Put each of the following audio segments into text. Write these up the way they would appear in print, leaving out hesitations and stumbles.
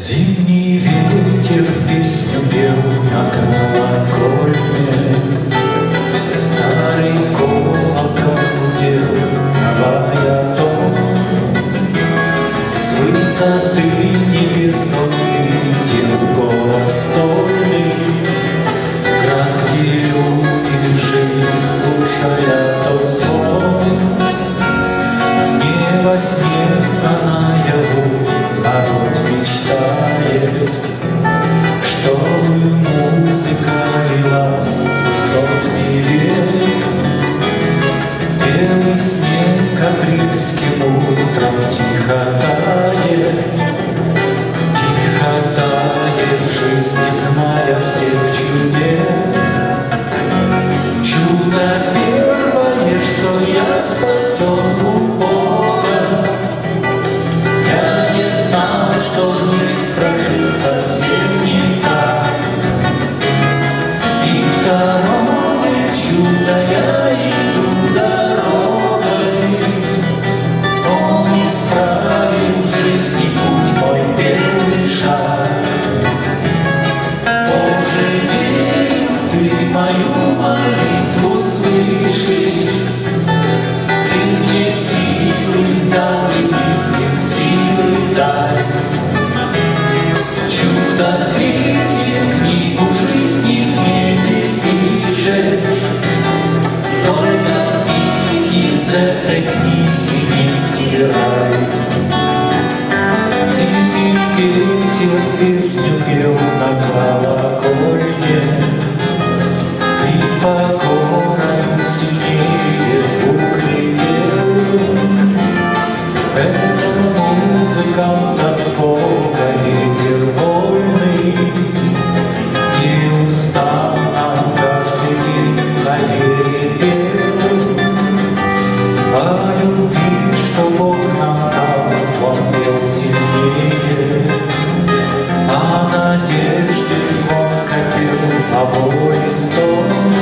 Зимний ветер песню пел на колокольне, старый колокол гудел, давая тон. С высоты небес он видел город стольный, град, где люди жили, слушая тот звон. Не во сне, а наяву народ мечтает, чтобы музыка лилась с высот небес. Белый снег апрельским утром тихо тает, в жизни, зная всех чудес. Чудо первое, что я спасен у Бога. Я не знал, что жизнь прожить совсем не так. И второе чудо, я иду дорогой. Он исправил в жизни путь мой первый шаг. Боже, верю, ты мою молитву слышишь. Ты мне силы дал и близким силы дай. Чудо третье, книгу жизни в небе пишешь. Только их из этой книги не стирай. Зимний ветер песню пел на колокольне, и по городу сильнее звук летел. Это музыкант от Бога, ветер вольный, неустанно каждый день на вере пел. О любви, что Бог нам дал, он пел сильнее. О надежде звонко пел, о боли стон.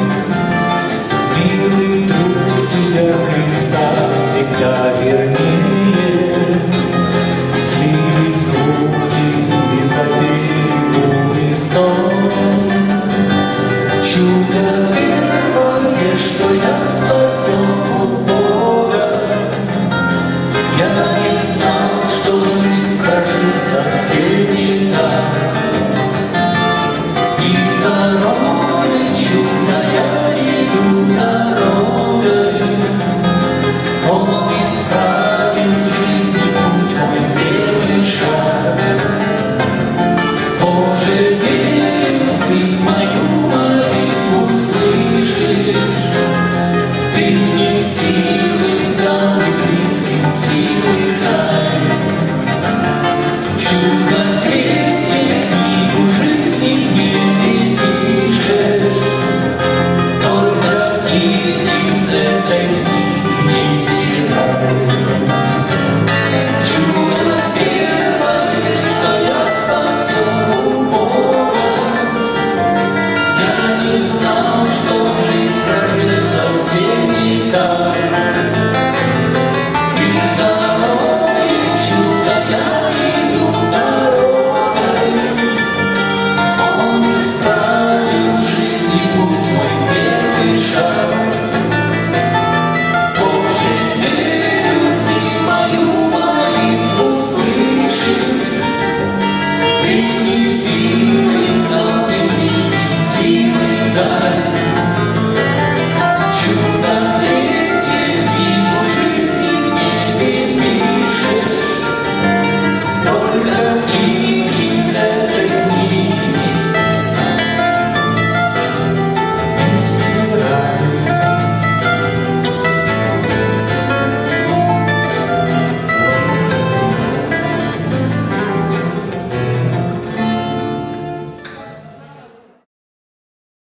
Милый друг, сидя Христа, всегда вернее. Слились звуки и запели в унисон. Чудо первое, что я спасен у Бога. Я не знал, что жизнь прожить совсем не так. И второе чудо, я иду дорогой. Он исправил в жизни путь мой первый шаг. Боже, верю, ты мою молитву слышишь. Ты мне силы дал и близким силы дай. Чудо третье, книгу жизни в небе пишешь. Только их из этой книги не стирай. Чудо первое, что я спасен у Бога. Я не знал, что жизнь прожить совсем не так. И второе чудо, я иду дорогой. Он исправил в жизни путь мой первый шаг. Боже, верю, ты мою молитву слышишь. Ты мне силы дал, ты близким силы дай. Чудо третье, книгу жизни в небе пишешь. Только